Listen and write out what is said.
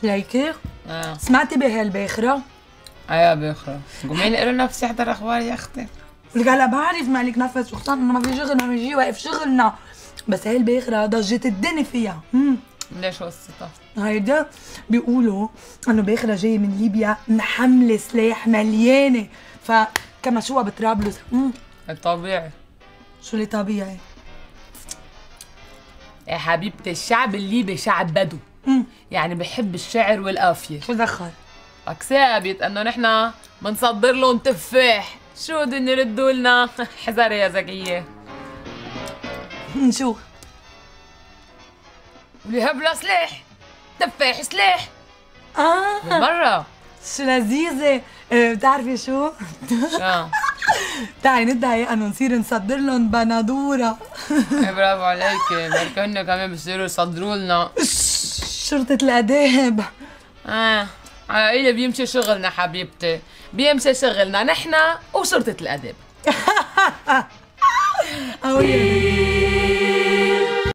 ليكي سمعتي بهالباخرة؟ ايوه باخرة قومي نقرا نفسي احضر اخبار يا اختي. لك هلا بعرف مالك نفس وخصوصا انه ما في شغل، ما في شي واقف شغلنا، بس هاي الباخرة ضجت الدنيا فيها. ليش قصتها؟ هيدا بيقولوا انه باخرة جاية من ليبيا محملة سلاح مليانة، فكمشوها بطرابلس. الطبيعي. شو اللي طبيعي؟ يا حبيبتي الشعب الليبي شعب بدو، يعني بحب الشعر والقافية. شو دخل؟ لك ثابت انه نحن بنصدر لهم تفاح، شو بدهم يردوا لنا؟ حذري يا زكية. شو؟ ولهب لها سلاح، تفاح سلاح. من مرة شو لذيذة. بتعرفي شو؟ تعي ندعي انه نصير نصدر لهم بندورة. برافو عليكي، بركي هن كمان بصيروا يصدروا لنا شرطة الآداب. على قيلة بيمشي شغلنا حبيبتي، بيمشي شغلنا نحن وشرطة الآداب. قوية.